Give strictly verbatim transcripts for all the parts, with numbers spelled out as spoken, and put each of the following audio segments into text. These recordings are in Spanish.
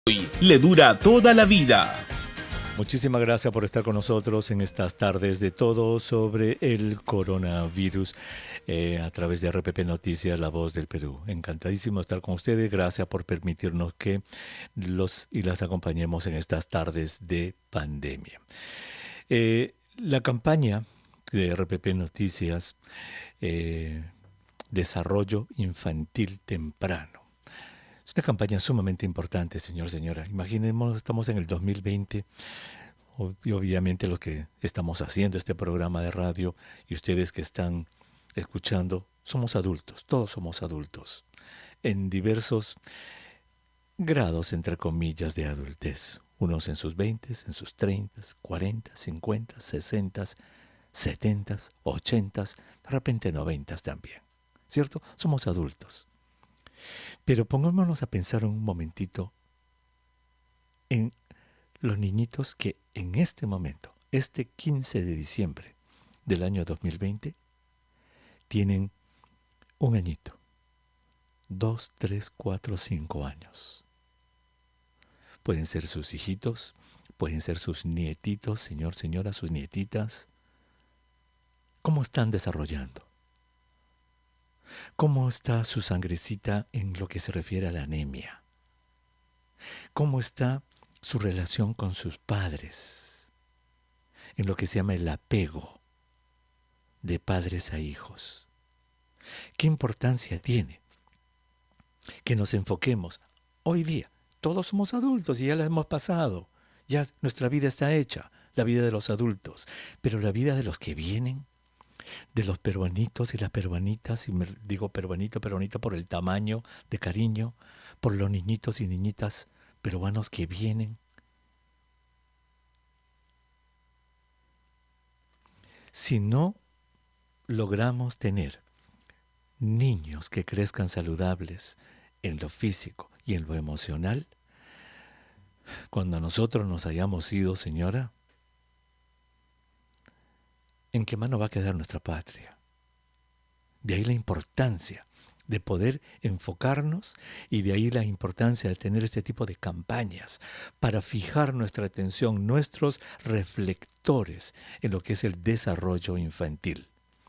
Le dura toda la vida. Muchísimas gracias por estar con nosotros en estas tardes de todo sobre el coronavirus eh, a través de R P P Noticias, La Voz del Perú. Encantadísimo de estar con ustedes. Gracias por permitirnos que los y las acompañemos en estas tardes de pandemia. Eh, la campaña de R P P Noticias, eh, Desarrollo Infantil Temprano. Es una campaña sumamente importante, señor, señora. Imaginemos, estamos en el dos mil veinte y obviamente los que estamos haciendo este programa de radio y ustedes que están escuchando, somos adultos, todos somos adultos, en diversos grados, entre comillas, de adultez. Unos en sus veintes, en sus treintas, cuarentas, cincuentas, sesentas, setentas, ochentas, de repente noventas también. ¿Cierto? Somos adultos. Pero pongámonos a pensar un momentito en los niñitos que en este momento, este quince de diciembre del año dos mil veinte, tienen un añito, dos, tres, cuatro, cinco años. Pueden ser sus hijitos, pueden ser sus nietitos, señor, señora, sus nietitas. ¿Cómo están desarrollando? ¿Cómo está su sangrecita en lo que se refiere a la anemia? ¿Cómo está su relación con sus padres? En lo que se llama el apego de padres a hijos. ¿Qué importancia tiene que nos enfoquemos hoy día? Todos somos adultos y ya la hemos pasado. Ya nuestra vida está hecha, la vida de los adultos. Pero la vida de los que vienen, de los peruanitos y las peruanitas, y me digo peruanito, peruanita por el tamaño de cariño, por los niñitos y niñitas peruanos que vienen. Si no logramos tener niños que crezcan saludables en lo físico y en lo emocional, cuando nosotros nos hayamos ido, señora, ¿en qué mano va a quedar nuestra patria? De ahí la importancia de poder enfocarnos y de ahí la importancia de tener este tipo de campañas para fijar nuestra atención, nuestros reflectores en lo que es el desarrollo infantil.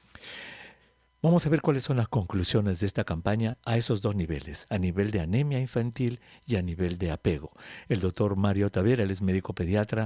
Vamos a ver cuáles son las conclusiones de esta campaña a esos dos niveles, a nivel de anemia infantil y a nivel de apego. El doctor Mario Tavera, él es médico pediatra,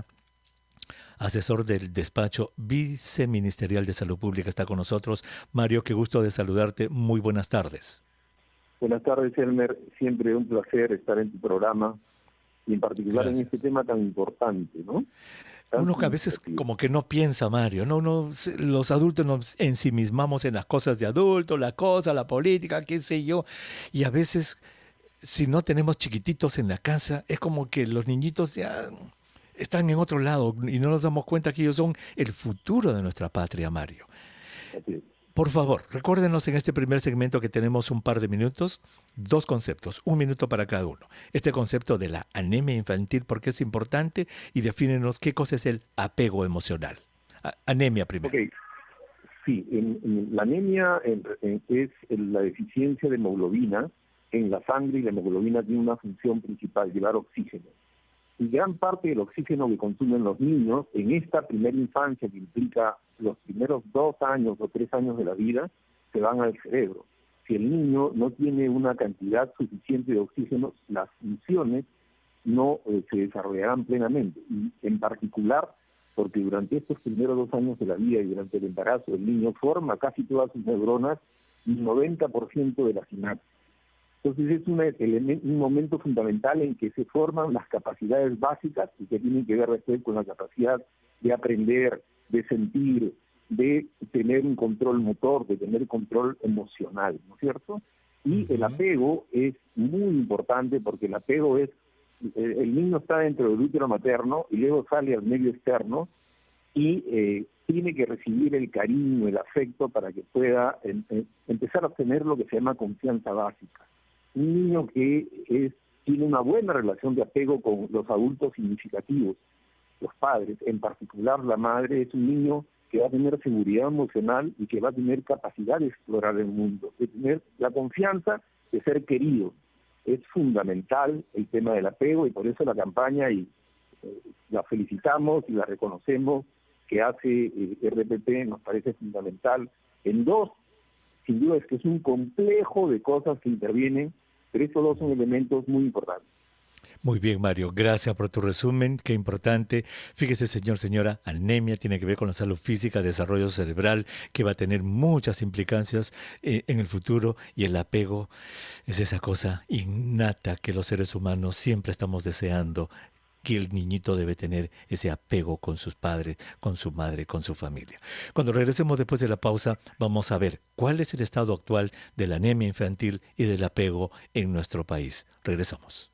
asesor del despacho viceministerial de Salud Pública, está con nosotros. Mario, qué gusto de saludarte. Muy buenas tardes. Buenas tardes, Elmer. Siempre un placer estar en tu programa y en particular Gracias. En este tema tan importante, ¿no? Tan Uno que a veces como que no piensa, Mario, ¿no? Uno, los adultos nos ensimismamos en las cosas de adulto, la cosa, la política, qué sé yo, y a veces si no tenemos chiquititos en la casa, es como que los niñitos ya están en otro lado y no nos damos cuenta que ellos son el futuro de nuestra patria, Mario. Por favor, recuérdenos en este primer segmento que tenemos un par de minutos, dos conceptos, un minuto para cada uno. Este concepto de la anemia infantil, ¿por qué es importante? Y defínenos qué cosa es el apego emocional. A anemia primero. Okay. Sí, en, en, la anemia en, en, es la deficiencia de hemoglobina en la sangre, y la hemoglobina tiene una función principal, llevar oxígeno. Y gran parte del oxígeno que consumen los niños en esta primera infancia, que implica los primeros dos años o tres años de la vida, se van al cerebro. Si el niño no tiene una cantidad suficiente de oxígeno, las funciones no eh, se desarrollarán plenamente. Y en particular, porque durante estos primeros dos años de la vida y durante el embarazo, el niño forma casi todas sus neuronas y noventa por ciento de la sinapsis. Entonces es un, elemento, un momento fundamental en que se forman las capacidades básicas y que tienen que ver después con la capacidad de aprender, de sentir, de tener un control motor, de tener control emocional, ¿no es cierto? Y uh-huh. el apego es muy importante porque el apego es, el, el niño está dentro del útero materno y luego sale al medio externo y eh, tiene que recibir el cariño, el afecto para que pueda en, en, empezar a obtener lo que se llama confianza básica. Un niño que es, tiene una buena relación de apego con los adultos significativos, los padres, en particular la madre, es un niño que va a tener seguridad emocional y que va a tener capacidad de explorar el mundo, de tener la confianza de ser querido. es fundamental el tema del apego, y por eso la campaña, y eh, la felicitamos y la reconocemos, que hace eh, R P P, nos parece fundamental en dos. Sin duda es que es un complejo de cosas que intervienen, pero estos dos son elementos muy importantes. Muy bien, Mario, gracias por tu resumen, qué importante. Fíjese, señor, señora, anemia tiene que ver con la salud física, desarrollo cerebral, que va a tener muchas implicancias eh, en el futuro, y el apego es esa cosa innata que los seres humanos siempre estamos deseando, que el niñito debe tener ese apego con sus padres, con su madre, con su familia. Cuando regresemos después de la pausa, vamos a ver cuál es el estado actual de la anemia infantil y del apego en nuestro país. Regresamos.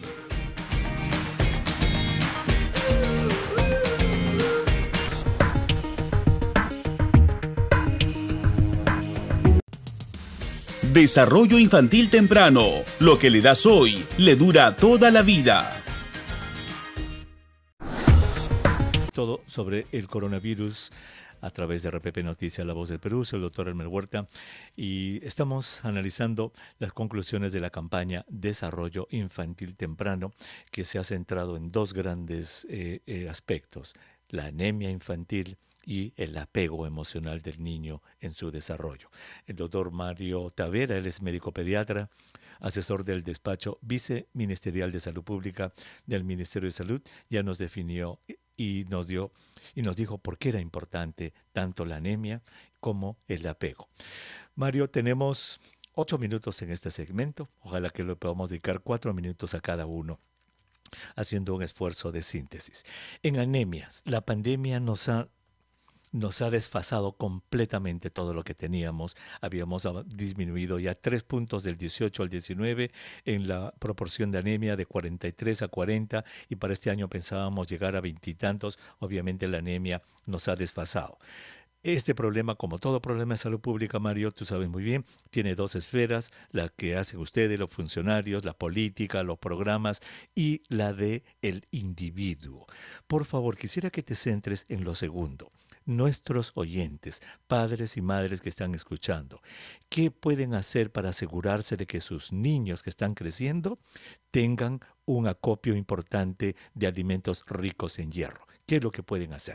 Desarrollo infantil temprano. Lo que le das hoy, le dura toda la vida. Todo sobre el coronavirus a través de R P P Noticias, La Voz del Perú. Soy el doctor Elmer Huerta y estamos analizando las conclusiones de la campaña Desarrollo Infantil Temprano, que se ha centrado en dos grandes eh, eh, aspectos: la anemia infantil y el apego emocional del niño en su desarrollo. El doctor Mario Tavera, él es médico pediatra, asesor del despacho viceministerial de Salud Pública del Ministerio de Salud, ya nos definió y nos dio y nos dijo por qué era importante tanto la anemia como el apego. Mario, tenemos ocho minutos en este segmento. Ojalá que le podamos dedicar cuatro minutos a cada uno, haciendo un esfuerzo de síntesis. En anemias, la pandemia nos ha Nos ha desfasado completamente todo lo que teníamos. Habíamos disminuido ya tres puntos del dieciocho al diecinueve en la proporción de anemia de cuarenta y tres a cuarenta, y para este año pensábamos llegar a veintitantos. Obviamente la anemia nos ha desfasado. Este problema, como todo problema de salud pública, Mario, tú sabes muy bien, tiene dos esferas: la que hacen ustedes, los funcionarios, la política, los programas, y la de el individuo. Por favor, quisiera que te centres en lo segundo. Nuestros oyentes, padres y madres que están escuchando, ¿qué pueden hacer para asegurarse de que sus niños que están creciendo tengan un acopio importante de alimentos ricos en hierro? ¿Qué es lo que pueden hacer?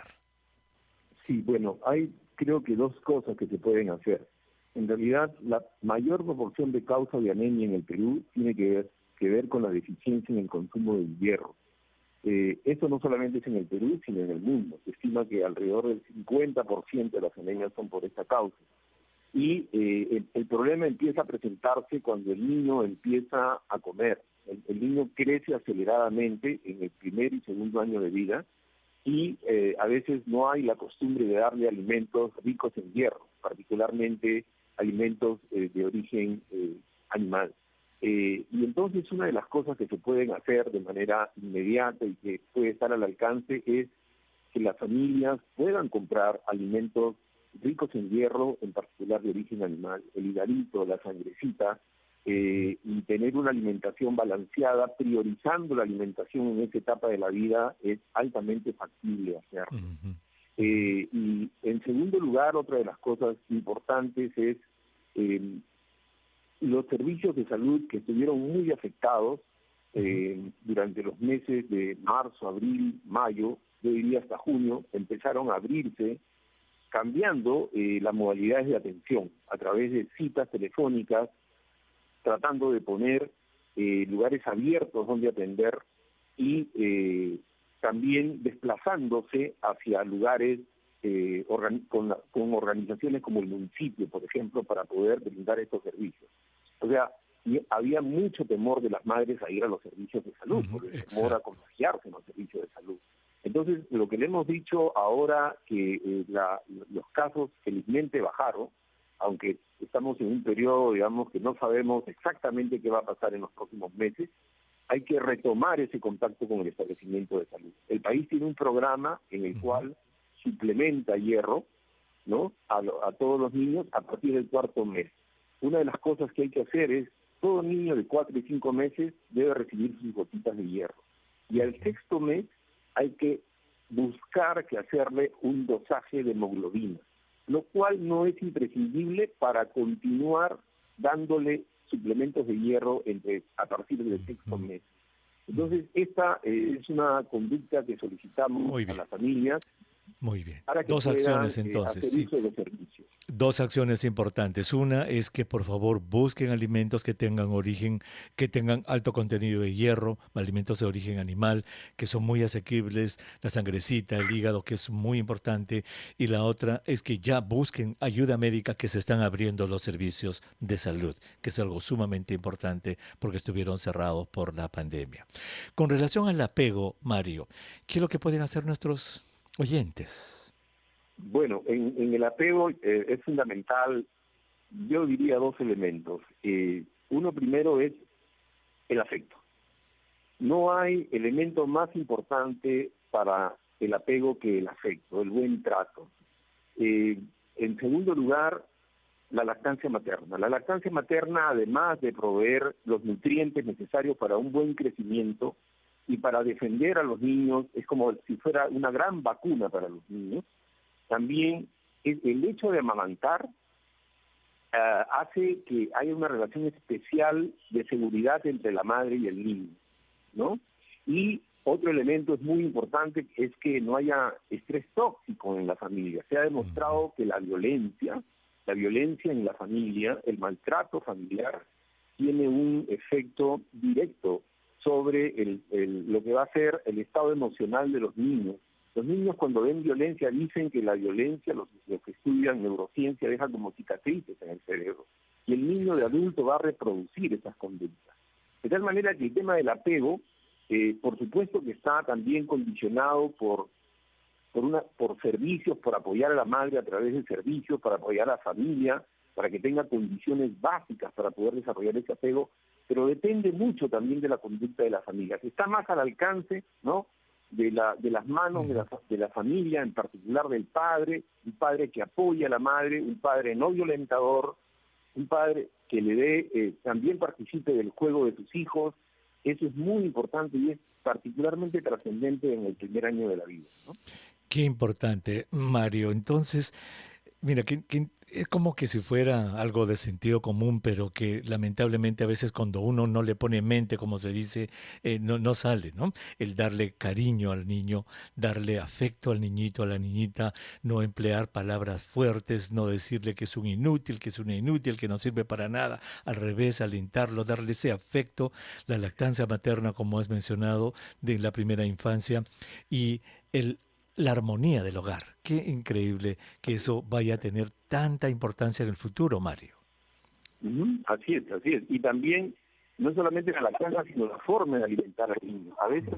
Sí, bueno, hay creo que dos cosas que se pueden hacer. En realidad, la mayor proporción de causa de anemia en el Perú tiene que ver, que ver con la deficiencia en el consumo del hierro. Eh, esto no solamente es en el Perú, sino en el mundo. Se estima que alrededor del cincuenta por ciento de las anemias son por esta causa. Y eh, el, el problema empieza a presentarse cuando el niño empieza a comer. El, el niño crece aceleradamente en el primer y segundo año de vida, y eh, a veces no hay la costumbre de darle alimentos ricos en hierro, particularmente alimentos eh, de origen eh, animal. Eh, y entonces una de las cosas que se pueden hacer de manera inmediata y que puede estar al alcance es que las familias puedan comprar alimentos ricos en hierro, en particular de origen animal, el higadito, la sangrecita, eh, y tener una alimentación balanceada, priorizando la alimentación en esta etapa de la vida, es altamente factible hacerlo. Uh-huh. Eh, y en segundo lugar, otra de las cosas importantes es eh, los servicios de salud que estuvieron muy afectados eh, durante los meses de marzo, abril, mayo, yo diría hasta junio, empezaron a abrirse, cambiando eh, las modalidades de atención a través de citas telefónicas, tratando de poner eh, lugares abiertos donde atender, y eh, también desplazándose hacia lugares eh, organ- con, la, con organizaciones como el municipio, por ejemplo, para poder brindar estos servicios. O sea, y había mucho temor de las madres a ir a los servicios de salud, por el temor a contagiarse en los servicios de salud. Entonces, lo que le hemos dicho ahora, que eh, la, los casos felizmente bajaron, aunque estamos en un periodo, digamos, que no sabemos exactamente qué va a pasar en los próximos meses, hay que retomar ese contacto con el establecimiento de salud. El país tiene un programa en el uh-huh. cual suplementa hierro, ¿no?, a, a todos los niños a partir del cuarto mes. Una de las cosas que hay que hacer es, todo niño de cuatro y cinco meses debe recibir sus gotitas de hierro. Y al sexto mes hay que buscar que hacerle un dosaje de hemoglobina, lo cual no es imprescindible para continuar dándole suplementos de hierro entre a partir del sexto mes. Entonces, esta eh, es una conducta que solicitamos a las familias. Muy bien. Para que Dos puedan, acciones eh, entonces. hacer Sí. uso de los servicios. Dos acciones importantes. Una es que por favor busquen alimentos que tengan origen, que tengan alto contenido de hierro, alimentos de origen animal, que son muy asequibles, la sangrecita, el hígado, que es muy importante. Y la otra es que ya busquen ayuda médica, que se están abriendo los servicios de salud, que es algo sumamente importante porque estuvieron cerrados por la pandemia. Con relación al apego, Mario, ¿qué es lo que pueden hacer nuestros oyentes? Bueno, en, en el apego eh, es fundamental, yo diría dos elementos. Eh, uno primero es el afecto. No hay elemento más importante para el apego que el afecto, el buen trato. Eh, en segundo lugar, la lactancia materna. La lactancia materna, además de proveer los nutrientes necesarios para un buen crecimiento y para defender a los niños, es como si fuera una gran vacuna para los niños. También el hecho de amamantar uh, hace que haya una relación especial de seguridad entre la madre y el niño, ¿no? Y otro elemento es muy importante, es que no haya estrés tóxico en la familia. Se ha demostrado que la violencia, la violencia en la familia, el maltrato familiar, tiene un efecto directo sobre el, el, lo que va a ser el estado emocional de los niños. Los niños cuando ven violencia dicen que la violencia, los, los que estudian neurociencia, deja como cicatrices en el cerebro. Y el niño de adulto va a reproducir esas conductas. De tal manera que el tema del apego, eh, por supuesto que está también condicionado por, por, una, por servicios, por apoyar a la madre a través de servicios, para apoyar a la familia, para que tenga condiciones básicas para poder desarrollar ese apego, pero depende mucho también de la conducta de la familia, que está más al alcance, ¿no?, de la de las manos de la, de la familia, en particular del padre, un padre que apoya a la madre, un padre no violentador, un padre que le dé, eh, también participe del juego de sus hijos. Eso es muy importante y es particularmente trascendente en el primer año de la vida, ¿no? Qué importante, Mario. Entonces, mira, que, que es como que si fuera algo de sentido común, pero que lamentablemente a veces cuando uno no le pone mente, como se dice, eh, no, no sale, ¿no? El darle cariño al niño, darle afecto al niñito, a la niñita, no emplear palabras fuertes, no decirle que es un inútil, que es una inútil, que no sirve para nada, al revés, alentarlo, darle ese afecto, la lactancia materna, como has mencionado, de la primera infancia, y el la armonía del hogar. Qué increíble que eso vaya a tener tanta importancia en el futuro, Mario. Uh-huh. Así es, así es. Y también, no solamente la lactancia, sino la forma de alimentar al niño. A veces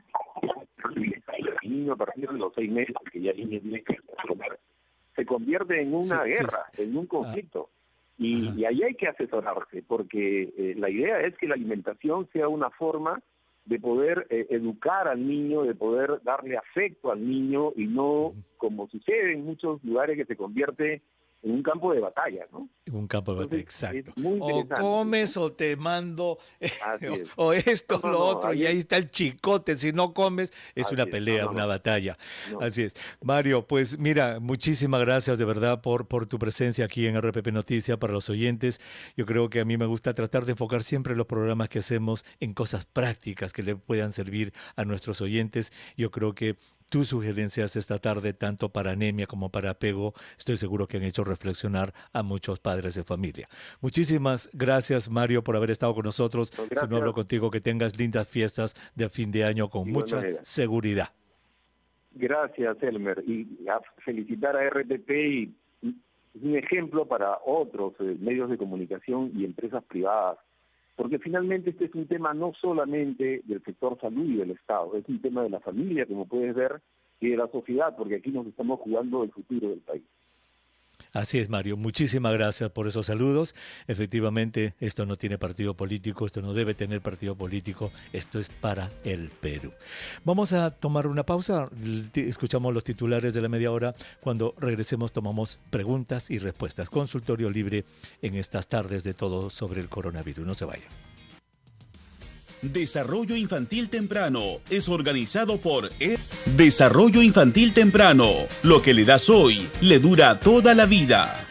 el niño a partir de los seis meses, que ya el niño tiene que comer, se convierte en una sí, guerra, sí. en un conflicto. Ah. Y, y ahí hay que asesorarse, porque eh, la idea es que la alimentación sea una forma de poder eh, educar al niño, de poder darle afecto al niño y no, como sucede en muchos lugares, que se convierte en un campo de batalla, ¿no? Un campo de batalla, exacto. O comes, ¿no?, o te mando, o, o esto, no, lo no, otro, ahí y ahí está el chicote. Si no comes, es una pelea, no, no, una batalla. No. Así es. Mario, pues mira, muchísimas gracias de verdad por, por tu presencia aquí en R P P Noticias para los oyentes. Yo creo que a mí me gusta tratar de enfocar siempre los programas que hacemos en cosas prácticas que le puedan servir a nuestros oyentes. Yo creo que tus sugerencias esta tarde, tanto para anemia como para apego, estoy seguro que han hecho reflexionar a muchos padres de familia. Muchísimas gracias, Mario, por haber estado con nosotros. Gracias. Si no hablo contigo, que tengas lindas fiestas de fin de año con mucha seguridad. Gracias, Elmer. Y a felicitar a R P P, y es un ejemplo para otros eh, medios de comunicación y empresas privadas. Porque finalmente este es un tema no solamente del sector salud y del Estado, es un tema de la familia, como puedes ver, y de la sociedad, porque aquí nos estamos jugando el futuro del país. Así es, Mario. Muchísimas gracias por esos saludos. Efectivamente, esto no tiene partido político, esto no debe tener partido político, esto es para el Perú. Vamos a tomar una pausa, escuchamos los titulares de la media hora. Cuando regresemos tomamos preguntas y respuestas. Consultorio libre en estas tardes de todo sobre el coronavirus. No se vayan. Desarrollo Infantil Temprano es organizado por E. Desarrollo Infantil Temprano. Lo que le das hoy le dura toda la vida.